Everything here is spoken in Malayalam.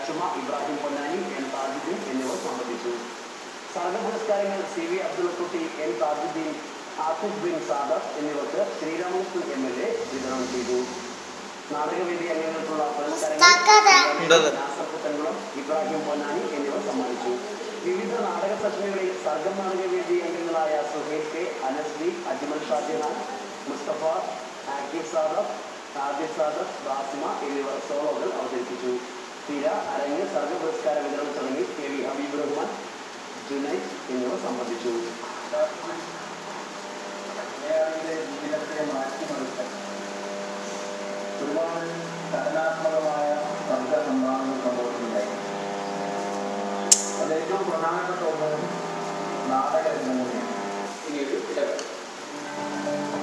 ഇബ്രാഹിം പൊന്നാനി, എൻ താജുദ്ദീൻ എന്നിവർ സംബന്ധിച്ചു. സർഗ പുരസ്കാരങ്ങൾ CV അബ്ദുൾകുട്ടി, എൻ താജുദ്ദീൻ, ആസിഫ് ബിൻ സാദത്ത് എന്നിവർക്ക് ശ്രീരാമകൃഷ്ണൻ MLA വിതരണം ചെയ്തു. നാടകവേദി അംഗങ്ങൾക്കുള്ള പുരസ്കാരങ്ങൾ ഇബ്രാഹിം പൊന്നാനി എന്നിവർ സമ്മാനിച്ചു. വിവിധ നാടക സെഷനുകളിൽ സർഗം നാടകവേദി അംഗങ്ങളായ Suhail K, Anas B, Ajmal Shah Jahan, Mustafa, Aqib Sadath, Adv.Suhail, Basima എന്നിവർ സോളോകൾ അവതരിപ്പിച്ചു. തിര, അരങ്ങ്, സർഗ പുരസ്കാര വിതരണ ചടങ്ങിൽ KV ഹബീബ് റഹ്മാൻ, ജുനൈദ് എന്നിവർ സംബന്ധിച്ചു. ജീവിതത്തെ മാറ്റിമറിക്കാൻ ഒരുപാട് ചലനാത്മകമായ സർഗ സംഭാവനകൾ സംഭവിച്ചിട്ടുണ്ടായി. അതിലേറ്റവും പ്രധാനപ്പെട്ട ഒന്ന് നാടക രംഗം കൂടിയാണ്. ഇനിയൊരു ഇടവേള.